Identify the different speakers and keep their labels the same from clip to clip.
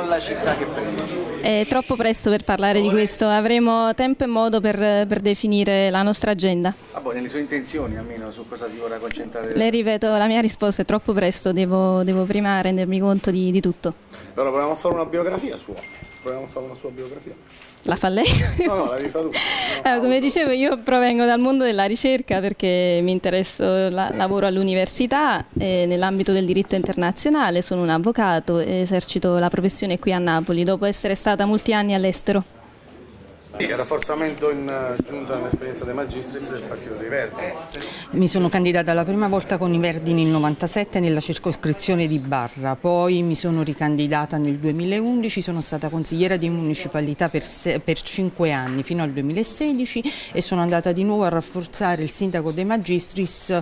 Speaker 1: la città che prima?
Speaker 2: È troppo presto per parlare di questo, avremo tempo e modo per definire la nostra agenda.
Speaker 1: Nelle sue intenzioni almeno, su cosa si vorrà concentrare?
Speaker 2: Le ripeto, la mia risposta è troppo presto, devo prima rendermi conto di tutto.
Speaker 3: Però proviamo a fare una biografia sua, proviamo a fare una sua biografia.
Speaker 2: La fa lei?
Speaker 3: No, la devi fare tu.
Speaker 2: Come dicevo, io provengo dal mondo della ricerca perché mi interesso, lavoro all'università nell'ambito del diritto internazionale, sono un avvocato e esercito la professione qui a Napoli dopo essere stata molti anni all'estero.
Speaker 3: Sì, rafforzamento in giunta nell'esperienza dei Magistris del Partito dei Verdi.
Speaker 4: Mi sono candidata la prima volta con i Verdi nel 97 nella circoscrizione di Barra, poi mi sono ricandidata nel 2011, sono stata consigliera di municipalità per 5 anni fino al 2016 e sono andata di nuovo a rafforzare il sindaco dei Magistris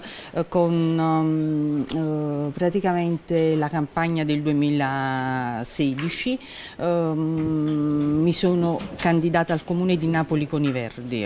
Speaker 4: con praticamente la campagna del 2016. Mi sono candidata al Comune di Napoli con i Verdi.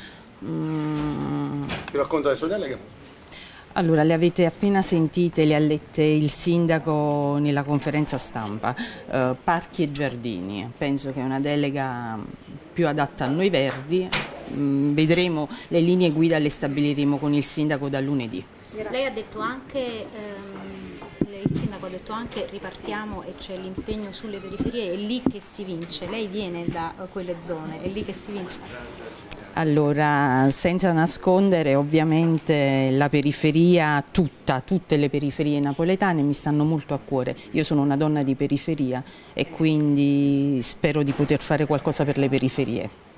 Speaker 3: Ti racconta le sue deleghe?
Speaker 4: Allora, le avete appena sentite, le ha lette il sindaco nella conferenza stampa, parchi e giardini, penso che è una delega più adatta a noi Verdi, vedremo, le linee guida le stabiliremo con il sindaco da lunedì.
Speaker 5: Lei ha detto anche, il sindaco ha detto anche ripartiamo e c'è l'impegno sulle periferie, è lì che si vince, lei viene da quelle zone, è lì che si vince?
Speaker 4: Allora, senza nascondere, ovviamente la periferia, tutte le periferie napoletane mi stanno molto a cuore. Io sono una donna di periferia e quindi spero di poter fare qualcosa per le periferie.